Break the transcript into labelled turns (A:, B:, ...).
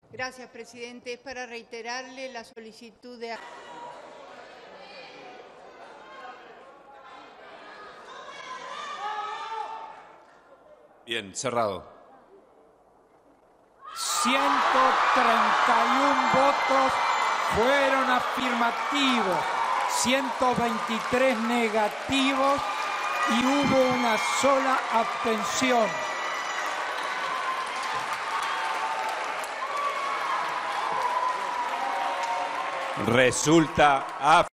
A: Gracias, presidente. Es para reiterarle la solicitud de...
B: Bien, cerrado.
C: 131 votos fueron afirmativos, 123 negativos y hubo una sola abstención.
B: Resulta